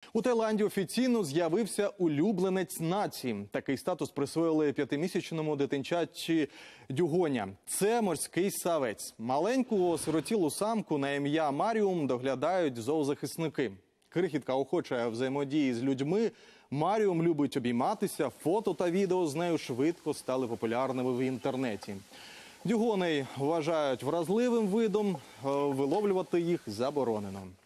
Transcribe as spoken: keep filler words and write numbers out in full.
У Таїланді офіційно з'явився улюбленець нації. Такий статус присвоїли п'ятимісячному дитинчаті Дюгоня. Це морський савець. Маленьку осиротілу самку на ім'я Маріум доглядають зоозахисники. Крихітка охоче взаємодії з людьми. Маріум любить обійматися, фото та відео з нею швидко стали популярними в інтернеті. Дюгоней вважають вразливим видом, виловлювати їх заборонено.